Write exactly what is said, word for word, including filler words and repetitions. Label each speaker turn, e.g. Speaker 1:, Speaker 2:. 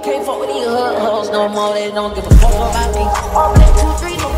Speaker 1: Can't fuck with these hood hoes no more, they don't give a fuck about me. All black two, three, no